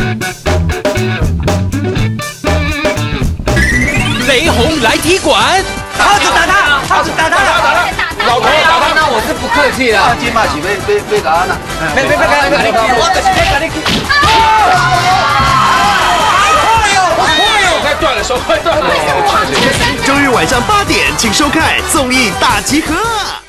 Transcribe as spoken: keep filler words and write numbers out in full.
雷洪来踢馆， 耗子打他，耗子打他， 打他，老头打他，那我是不客气了。 今嘛是要要要打他， 别别别别别！我就是要打你。快断了，手快断了！ 周日晚上八点，请收看综艺大集合。